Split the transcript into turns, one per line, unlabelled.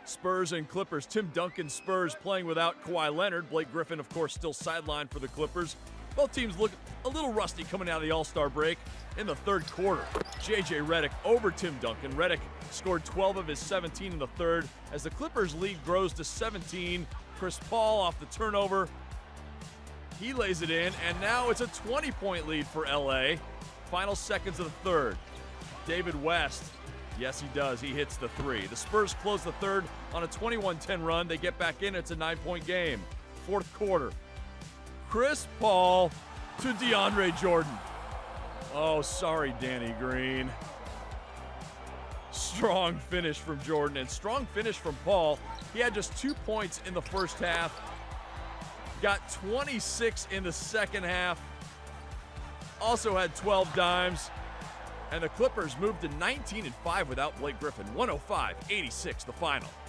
Spurs and Clippers. Tim Duncan Spurs playing without Kawhi Leonard. Blake Griffin, of course, still sidelined for the Clippers. Both teams look a little rusty coming out of the All-Star break in the third quarter. J.J. Redick over Tim Duncan. Redick scored 12 of his 17 in the third as the Clippers' lead grows to 17. Chris Paul off the turnover. He lays it in, and now it's a 20-point lead for L.A. Final seconds of the third. David West, yes, he does. He hits the three. The Spurs close the third on a 21-10 run. They get back in. It's a 9-point game. Fourth quarter. Chris Paul to DeAndre Jordan. Oh, sorry, Danny Green. Strong finish from Jordan and strong finish from Paul. He had just 2 points in the first half. Got 26 in the second half. Also had 12 dimes. And the Clippers moved to 19-5 without Blake Griffin. 105-86 the final.